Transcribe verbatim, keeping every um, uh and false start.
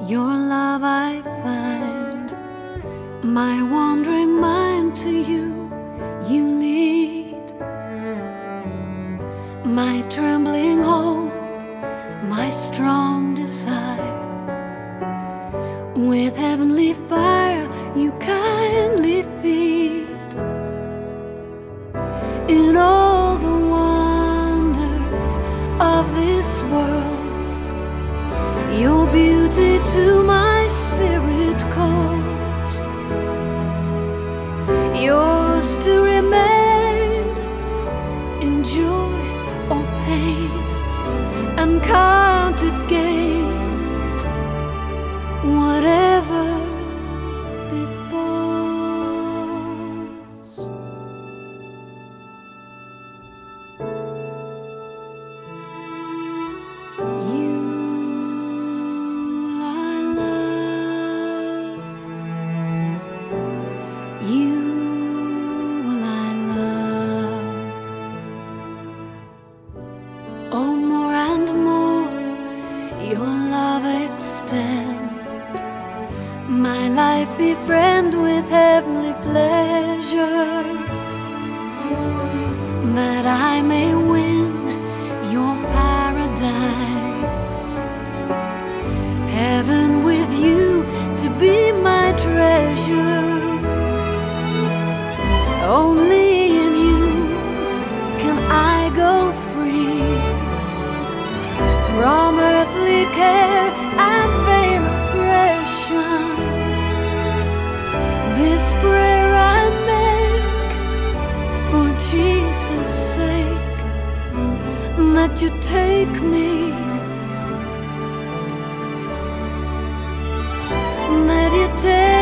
Your love I find, my wandering mind to you, you lead. My trembling hope, my strong desire, with heavenly fire you kindly feed. In all the wonders of this world, your beauty to my spirit calls. Yours to remain in joy or pain, uncounted gain, whatever befalls. You will I love, you will I love. Oh, more and more your love extend, my life befriend with heavenly pleasure, that I may win your paradise, heaven with you to be my treasure. Only in you can I go free from earthly care and vain oppression. This prayer I make for Jesus' sake, that you take me, that you take